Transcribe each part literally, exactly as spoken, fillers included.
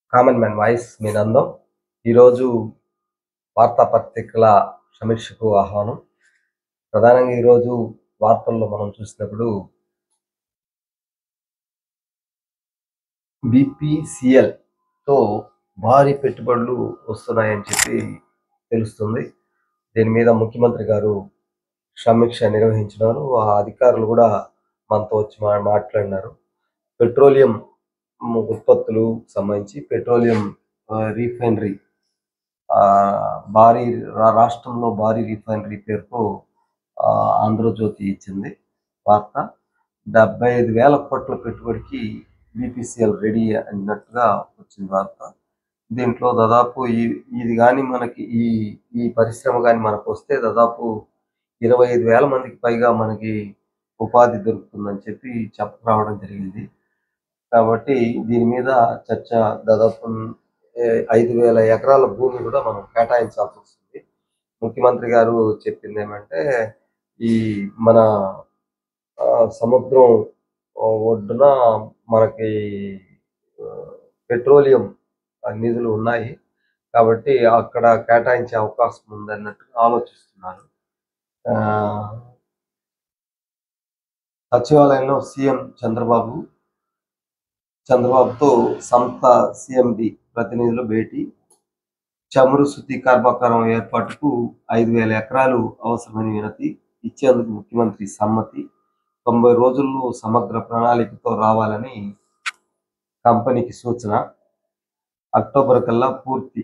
Common man voice మీ నందం. ఈరోజు వార్తాపత్రికల సమీక్షకు ఆహ్వానం. ప్రధానంగా ఈరోజు వార్తల్లో మనం చూసినప్పుడు బీపీసీఎల్తో భారీ పెట్టుబడులు వస్తున్నాయని చెప్పి తెలుస్తుంది. దీని మీద ముఖ్యమంత్రి గారు సమీక్ష నిర్వహించినారు. ఆ అధికారులు కూడా మనతో వచ్చి మా మాట్లాడినారు. పెట్రోలియం ఉత్పత్తులు సంబంధించి పెట్రోలియం రీఫైనరీ భారీ రాష్ట్రంలో భారీ రీఫైనరీ పేరుతో ఆంధ్రజ్యోతి ఇచ్చింది వార్త. డెబ్బై ఐదు వేల కోట్ల పెట్టుబడికి బీపీసీఎల్ రెడీ అన్నట్టుగా వచ్చింది వార్త. దీంట్లో దాదాపు ఈ ఇది కానీ మనకి ఈ ఈ పరిశ్రమ కానీ మనకు వస్తే దాదాపు ఇరవై ఐదు వేల మందికి పైగా మనకి ఉపాధి దొరుకుతుందని చెప్పి చెప్పరావడం జరిగింది. కాబట్టి దీని మీద చర్చ దాదాపు ఐదు వేల ఎకరాల భూమి కూడా మనం కేటాయించాల్సి వస్తుంది. ముఖ్యమంత్రి గారు చెప్పింది ఏమంటే ఈ మన సముద్రం ఒడ్డున మనకి పెట్రోలియం నిధులు ఉన్నాయి కాబట్టి అక్కడ కేటాయించే అవకాశం ఉందన్నట్టుగా ఆలోచిస్తున్నారు. సచివాలయంలో సీఎం చంద్రబాబు చంద్రబాబుతో సంస్థ సీఎండి ప్రతినిధులు భేటీ. చమురు శుద్ధి కర్మాగారం ఏర్పాటుకు ఐదు వేల ఎకరాలు అవసరమని వినతి ఇచ్చేందుకు ముఖ్యమంత్రి సమ్మతి. తొంభై రోజుల్లో సమగ్ర ప్రణాళికతో రావాలని కంపెనీకి సూచన. అక్టోబర్ కల్లా పూర్తి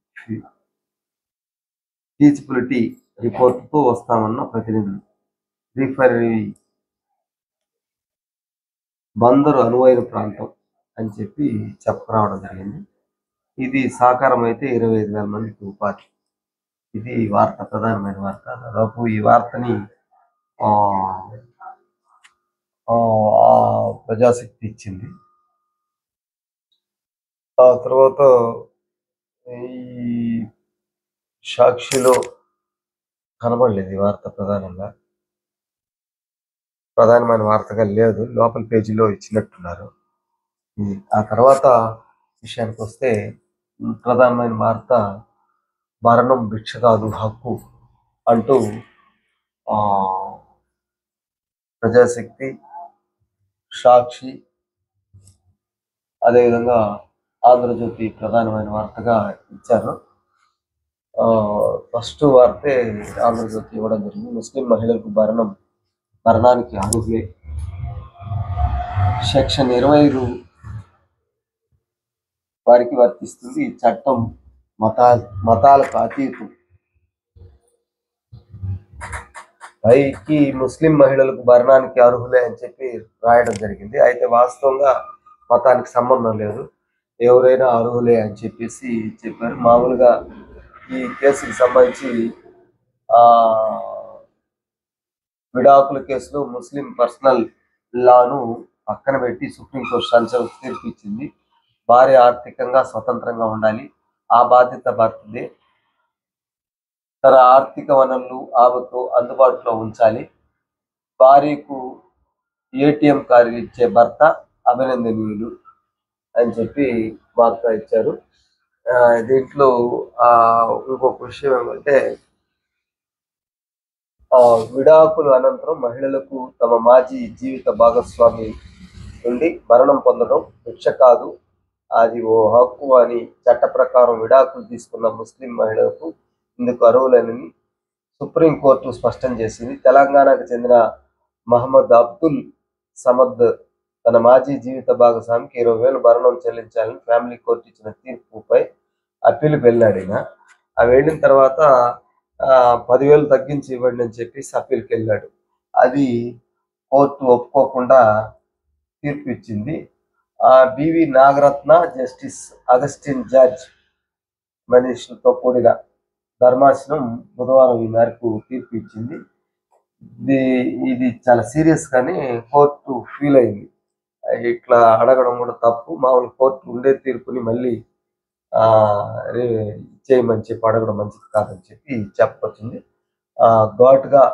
ఫీజిబిలిటీ రిపోర్టుతో వస్తామన్న ప్రతినిధులు. రీఫైనరీ బందరు అనువైన ప్రాంతం అని చెప్పి చెప్పరావడం జరిగింది. ఇది సాకారం అయితే ఇరవై ఐదు వేల మందికి ఉపాధి. ఇది వార్త, ప్రధానమైన వార్త. దాదాపు ఈ వార్తని ప్రజాశక్తి ఇచ్చింది. ఆ తర్వాత ఈ సాక్షిలో కనబడలేదు ఈ వార్త, ప్రధానంగా ప్రధానమైన వార్తగా లేదు, లోపల పేజీలో ఇచ్చినట్టున్నారు. ఆ తర్వాత విషయానికి వస్తే ప్రధానమైన వార్త మరణం భిక్ష కాదు హక్కు అంటూ ప్రజాశక్తి, సాక్షి, అదేవిధంగా ఆంధ్రజ్యోతి ప్రధానమైన వార్తగా ఇచ్చారు. ఫస్ట్ వార్తే ఆంధ్రజ్యోతి ఇవ్వడం జరిగింది. ముస్లిం మహిళలకు మరణం మరణానికి అర్హులే. సెక్షన్ ఇరవై ఐదు వారికి వర్తిస్తుంది. ఈ చట్టం మతా మతాలకు అతీతం. పైకి ముస్లిం మహిళలకు మరణానికి అర్హులే అని చెప్పి రాయడం జరిగింది. అయితే వాస్తవంగా మతానికి సంబంధం లేదు, ఎవరైనా అర్హులే అని చెప్పేసి చెప్పారు. మామూలుగా ఈ కేసుకి సంబంధించి విడాకుల కేసులో ముస్లిం పర్సనల్ లాను పక్కన పెట్టి సుప్రీంకోర్టు సంచలన తీర్పు ఇచ్చింది. భార్య ఆర్థికంగా స్వతంత్రంగా ఉండాలి, ఆ బాధ్యత భర్తదే. తన ఆర్థిక వనరులు ఆమెకు అందుబాటులో ఉంచాలి. భార్యకు ఏటీఎం కార్డు ఇచ్చే భర్త అభినందనీయులు అని చెప్పి వార్త ఇచ్చారు. దీంట్లో ఇంకొక విషయం ఏమంటే విడాకుల అనంతరం మహిళలకు తమ మాజీ జీవిత భాగస్వామి నుండి మరణం పొందడం భిక్ష కాదు, అది ఓ హక్కు అని చట్ట ప్రకారం విడాకులు తీసుకున్న ముస్లిం మహిళలకు ఇందుకు అర్హులేనని సుప్రీంకోర్టు స్పష్టం చేసింది. తెలంగాణకు చెందిన మహమ్మద్ అబ్దుల్ సమద్ తన మాజీ జీవిత భాగస్వామికి ఇరవై వేలు మరణం చెల్లించాలని ఫ్యామిలీ కోర్టు ఇచ్చిన తీర్పుపై అప్పీలు వెళ్ళాడిన. అవి వెళ్ళిన తర్వాత పదివేలు తగ్గించి ఇవ్వండి అని చెప్పేసి అప్పీల్కి వెళ్ళాడు. అది కోర్టు ఒప్పుకోకుండా తీర్పు ఇచ్చింది. BV Nagaratna, justice Augustine George మనీష్లతో కూడిన ధర్మాసనం బుధవారం ఈ మేరకు తీర్పు ఇచ్చింది. ఇది ఇది చాలా సీరియస్ కానీ కోర్టు ఫీల్ అయింది. ఇట్లా అడగడం కూడా తప్పు, మామూలు కోర్టు ఉండే తీర్పుని మళ్ళీ చేయమని చెప్పి అడగడం మంచిది కాదని చెప్పి చెప్పొచ్చింది. ఘాటుగా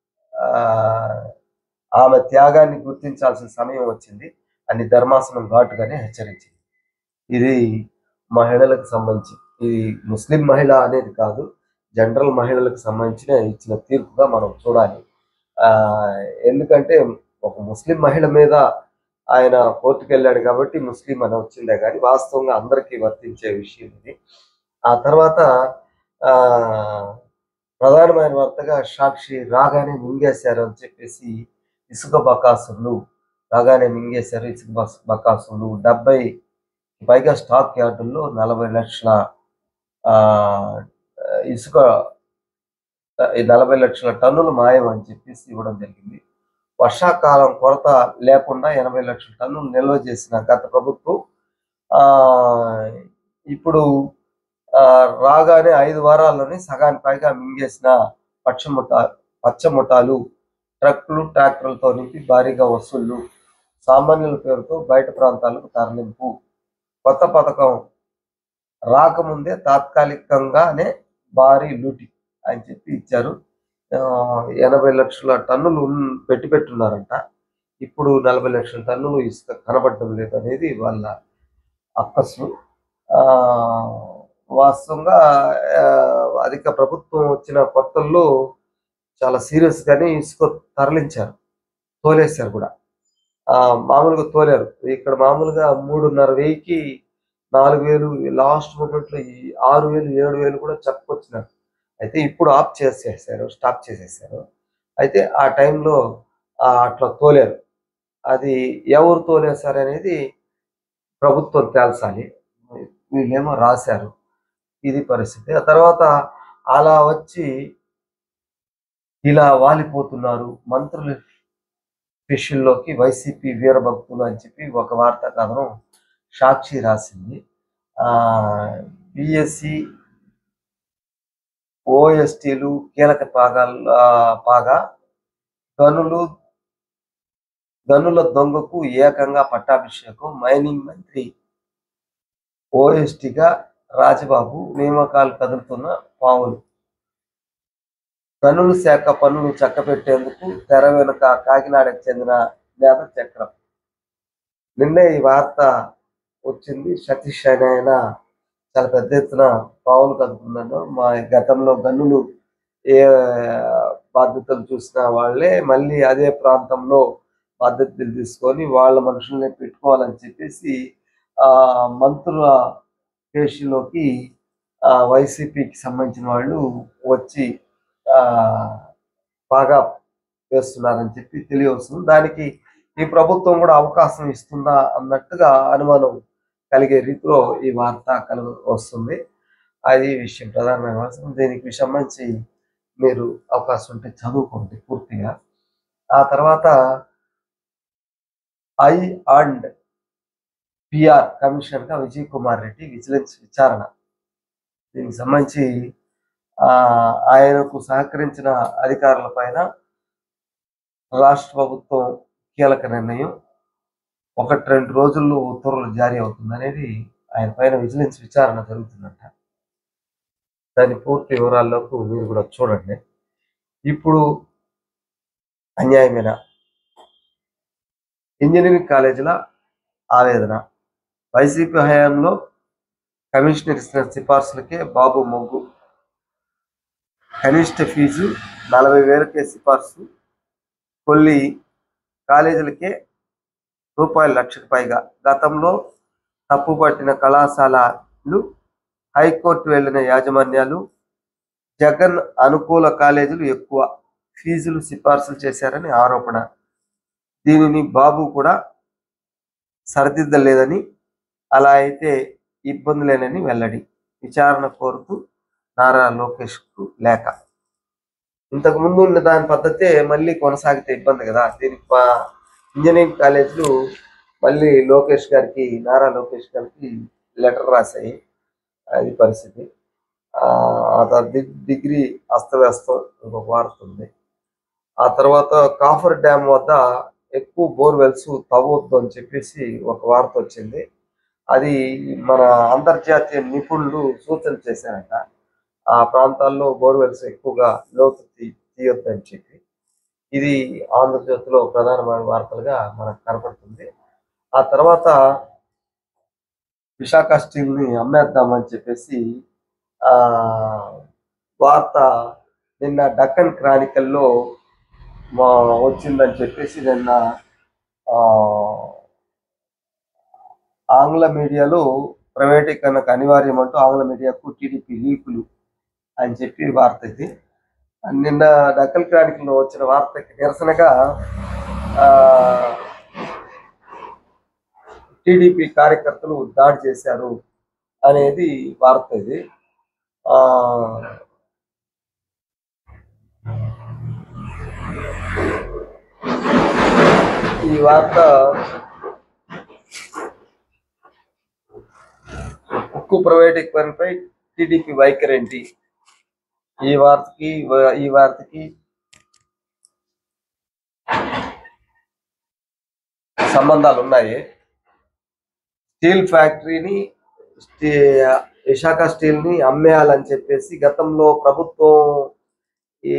ఆమె త్యాగాన్ని గుర్తించాల్సిన సమయం వచ్చింది అని ధర్మాసనం ఘాటుగానే హెచ్చరించింది. ఇది మహిళలకు సంబంధించి, ఇది ముస్లిం మహిళ అనేది కాదు, జనరల్ మహిళలకు సంబంధించిన ఇచ్చిన తీర్పుగా మనం చూడాలి. ఎందుకంటే ఒక ముస్లిం మహిళ మీద ఆయన కోర్టుకు వెళ్ళాడు కాబట్టి ముస్లిం అని వచ్చిందే కానీ వాస్తవంగా అందరికీ వర్తించే విషయం ఇది. ఆ తర్వాత ఆ ప్రధానమైన వార్తగా సాక్షి రాగానే మింగేశారు అని చెప్పేసి ఇసుక బకాసులు రాగానే మింగేశారు ఇసుక బకాసులు డెబ్బై పైగా స్టాక్ యార్డుల్లో నలభై లక్షల ఆ ఇసుక నలభై లక్షల టన్నులు మాయం అని చెప్పేసి ఇవ్వడం జరిగింది. వర్షాకాలం కొరత లేకుండా ఎనభై లక్షల టన్నులు నిల్వ చేసిన గత ప్రభుత్వం ఆ ఇప్పుడు రాగానే ఐదు వారాల్లోనే సగానికి పైగా మింగేసిన పచ్చముఠ పచ్చముఠాలు ట్రక్కులు ట్రాక్టర్లతో నింపి భారీగా వసూళ్లు, సామాన్యుల పేరుతో బయట ప్రాంతాలకు తరలింపు. కొత్త పథకం రాకముందే తాత్కాలికంగానే భారీ లూటి అని చెప్పి ఇచ్చారు. ఎనభై లక్షల టన్నులు పెట్టి పెట్టున్నారంట. ఇప్పుడు నలభై లక్షల టన్నులు ఇసుక కనబడటం లేదు అనేది వాళ్ళ అక్కసు. వాస్తవంగా అధిక ప్రభుత్వం వచ్చిన కొత్తల్లో చాలా సీరియస్గానే ఇసుక తరలించారు, తోలేశారు కూడా. మామూలుగా తోలారు. ఇక్కడ మామూలుగా మూడున్నర వెయ్యికి నాలుగు వేలు లాస్ట్ మూమెంట్లో ఈ ఆరు వేలు ఏడు వేలు కూడా చెప్పుకొచ్చినారు. అయితే ఇప్పుడు ఆఫ్ చేసేసారు, స్టాప్ చేసేసారు. అయితే ఆ టైంలో అట్లా తోలారు. అది ఎవరు తోలేశారు అనేది ప్రభుత్వం తేల్చాలి. వీళ్ళేమో రాశారు, ఇది పరిస్థితి. ఆ తర్వాత అలా వచ్చి ఇలా వాలిపోతున్నారు మంత్రులు ఫిషుల్లోకి వైసీపీ వీరభక్తులు అని చెప్పి ఒక వార్తా కథనం సాక్షి రాసింది. బిఎస్సి ఓఎస్టీలు కీలక పాగాల పాగా గనులు గనుల దొంగకు ఏకంగా పట్టాభిషేకం. మైనింగ్ మంత్రి ఓఎస్టీగా రాజబాబు నియామకాలు కదులుతున్న పావులు. గనుల శాఖ పనులు చక్కబెట్టేందుకు తెర వెనుక కాకినాడకు చెందిన నేత చక్రం. నిన్నే ఈ వార్త వచ్చింది. సతీష్ అనే ఆయన చాలా పెద్ద ఎత్తున పావులు కదుపుతున్నాను. మా గతంలో గనులు ఏ బాధ్యతలు చూసిన వాళ్ళే మళ్ళీ అదే ప్రాంతంలో బాధ్యతలు తీసుకొని వాళ్ళ మనుషుల్ని పెట్టుకోవాలని చెప్పేసి ఆ మంత్రుల పేషీలోకి వైసీపీకి సంబంధించిన వాళ్ళు వచ్చి బాగా వేస్తున్నారని చెప్పి తెలియవస్తుంది. దానికి ఈ ప్రభుత్వం కూడా అవకాశం ఇస్తుందా అన్నట్టుగా అనుమానం కలిగే రీతిలో ఈ వార్త కలుగు వస్తుంది. అది విషయం, ప్రధానమైన అవసరం. దీనికి సంబంధించి మీరు అవకాశం ఉంటే చదువుకోండి పూర్తిగా. ఆ తర్వాత ఐ అండ్ పిఆర్ కమిషనర్గా విజయ్ కుమార్ రెడ్డి విజిలెన్స్ విచారణ. దీనికి సంబంధించి ఆయనకు సహకరించిన అధికారుల పైన రాష్ట్ర ప్రభుత్వం కీలక నిర్ణయం. ఒకటి రెండు రోజుల్లో ఉత్తర్వులు జారీ అవుతుంది అనేది ఆయన పైన విజిలెన్స్ విచారణ జరుగుతుందంట. దాని పూర్తి వివరాల్లోకి మీరు కూడా చూడండి. ఇప్పుడు అన్యాయమైన ఇంజనీరింగ్ కాలేజీల ఆవేదన. వైసీపీ హయాంలో కమిషనర్ ఇచ్చిన సిఫార్సులకే బాబు మొగ్గు. కనిష్ట ఫీజు నలభై వేలకే సిఫార్సు. కొన్ని కాలేజీలకే రూపాయలు లక్షకు పైగా. గతంలో తప్పుపట్టిన కళాశాలలు హైకోర్టు వెళ్లిన యాజమాన్యాలు జగన్ అనుకూల కాలేజీలు ఎక్కువ ఫీజులు సిఫార్సులు చేశారని ఆరోపణ. దీనిని బాబు కూడా సరిదిద్దలేదని, అలా అయితే ఇబ్బందులేనని వెల్లడి. విచారణ కోరుతూ నారా లోకేష్కు లేఖ. ఇంతకు ముందు ఉన్న దాని పద్ధతే మళ్ళీ కొనసాగితే ఇబ్బంది కదా. దీనికి ఇంజనీరింగ్ కాలేజీలు మళ్ళీ లోకేష్ గారికి నారా లోకేష్ గారికి లెటర్ రాశాయి. అది పరిస్థితి. ఆ డిగ్రీ అస్తవ్యస్తం ఇంకొక వార్త ఉంది. ఆ తర్వాత కాఫర్ డ్యామ్ వద్ద ఎక్కువ బోర్వెల్స్ తవ్వొద్దు అని చెప్పేసి ఒక వార్త వచ్చింది. అది మన అంతర్జాతీయ నిపుణులు సూచన చేశారంట. ఆ ప్రాంతాల్లో బోర్వెల్స్ ఎక్కువగా లోతు తీయొద్దని చెప్పి. ఇది ఆంధ్రజ్యోతిలో ప్రధానమైన వార్తలుగా మనకు కనపడుతుంది. ఆ తర్వాత విశాఖ స్టీల్ని అమ్మేద్దామని చెప్పేసి ఆ వార్త నిన్న డక్కన్ క్రానికల్లో మా వచ్చిందని చెప్పేసి నిన్న ఆంగ్ల మీడియాలో ప్రైవేటీకరణకు అనివార్యం అంటూ ఆంగ్ల మీడియాకు టీడీపీ లీకులు అని చెప్పి వార్త ఇది. నిన్న డక్కన్ క్రానికల్లో వచ్చిన వార్తకి నిరసనగా టీడీపీ కార్యకర్తలు దాడి చేశారు అనేది వార్త ఇది. ఈ వార్త ఉక్కు ప్రైవేటీకరణపై టీడీపీ వైఖరి ఏంటి, ఈ వార్తకి ఈ వార్తకి సంబంధాలు ఉన్నాయి. స్టీల్ ఫ్యాక్టరీని విశాఖ స్టీల్ని అమ్మేయాలని చెప్పేసి గతంలో ప్రభుత్వం ఈ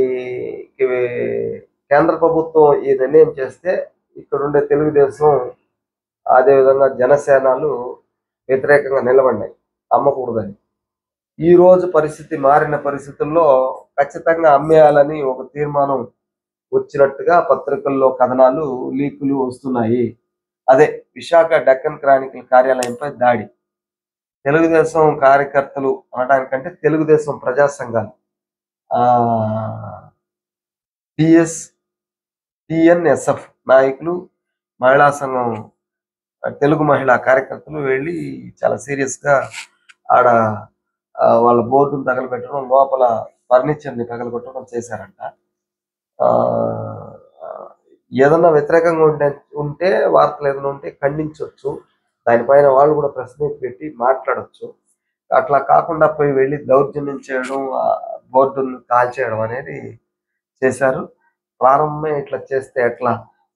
కేంద్ర ప్రభుత్వం ఈ నిర్ణయం చేస్తే ఇక్కడుండే తెలుగుదేశం అదేవిధంగా జనసేనలు వ్యతిరేకంగా నిలబడినాయి అమ్మకూడదని. ఈ రోజు పరిస్థితి మారిన పరిస్థితుల్లో ఖచ్చితంగా అమ్మేయాలని ఒక తీర్మానం వచ్చినట్టుగా పత్రికల్లో కథనాలు లీకులు వస్తున్నాయి. అదే విశాఖ డక్కన్ క్రానికల్ కార్యాలయంపై దాడి. తెలుగుదేశం కార్యకర్తలు అనడానికంటే తెలుగుదేశం ప్రజా సంఘాలు ఆ టిఎస్ టిఎన్ఎస్ఎఫ్ నాయకులు, మహిళా సంఘం తెలుగు మహిళా కార్యకర్తలు వెళ్ళి చాలా సీరియస్గా ఆడ వాళ్ళ బోర్డును తగలబెట్టడం, లోపల ఫర్నిచర్ని తగలబెట్టడం చేశారంట. ఏదన్నా వ్యతిరేకంగా ఉంటే ఉంటే వార్తలు ఏదైనా ఉంటే ఖండించవచ్చు, దానిపైన వాళ్ళు కూడా ప్రెస్ మీట్ పెట్టి మాట్లాడచ్చు. అట్లా కాకుండా పోయి వెళ్ళి దౌర్జన్యం చేయడం, బోర్డును కాల్చేయడం అనేది చేశారు. ప్రారంభమే ఇట్లా చేస్తే ఎట్లా?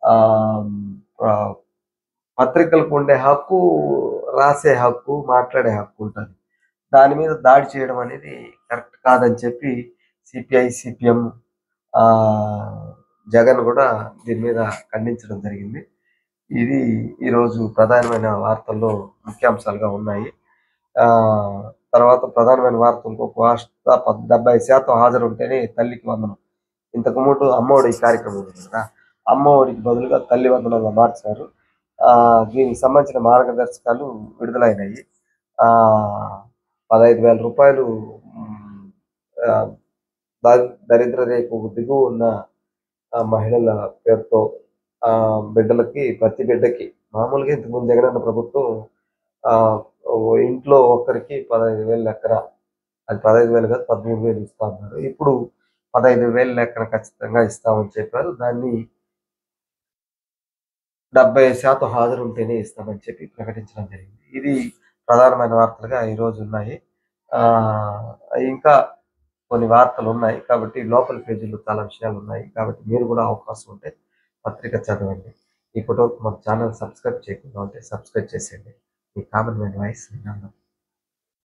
పత్రికలకు ఉండే హక్కు, రాసే హక్కు, మాట్లాడే హక్కు ఉంటుంది. దాని మీద దాడి చేయడం అనేది కరెక్ట్ కాదని చెప్పి సిపిఐ సిపిఎం జగన్ కూడా దీని మీద ఖండించడం జరిగింది. ఇది ఈరోజు ప్రధానమైన వార్తల్లో ముఖ్యాంశాలుగా ఉన్నాయి. తర్వాత ప్రధానమైన వార్త ఇంకొక వార్త, డెబ్బై శాతం హాజరు ఉంటేనే తల్లికి వందనం. ఇంతకు ముందు అమ్మఒడి కార్యక్రమం ఉంది కదా, అమ్మఒడికి బదులుగా తల్లి వందనంగా మార్చారు. దీనికి సంబంధించిన మార్గదర్శకాలు విడుదలైనాయి. పదహైదు వేల రూపాయలు దరిద్ర రేఖకు దిగువ ఉన్న మహిళల పేరుతో బిడ్డలకి, ప్రతి బిడ్డకి మామూలుగా ఇంతకుముందు జగనన్న ప్రభుత్వం ఇంట్లో ఒక్కరికి పదహైదు వేలు లెక్కన, అది పదహైదు వేలు కాదు పదమూడు వేలు ఇస్తా ఉన్నారు. ఇప్పుడు పదహైదు వేలు లెక్కన ఖచ్చితంగా ఇస్తామని చెప్పారు. దాన్ని డెబ్బై శాతం హాజరు ఉంటేనే ఇస్తామని చెప్పి ప్రకటించడం జరిగింది. ఇది ప్రధానమైన వార్తలుగా ఈరోజు ఉన్నాయి. ఇంకా కొన్ని వార్తలు ఉన్నాయి కాబట్టి లోపల పేజీలో చాలా విషయాలు ఉన్నాయి కాబట్టి మీరు కూడా అవకాశం ఉంటే పత్రిక చదవండి. ఇప్పటివరకు మన ఛానల్ సబ్స్క్రైబ్ చేయకుండా ఉంటే సబ్స్క్రైబ్ చేసేయండి. మీ కామన్ మ్యాన్ వాయిస్ విన్నాను.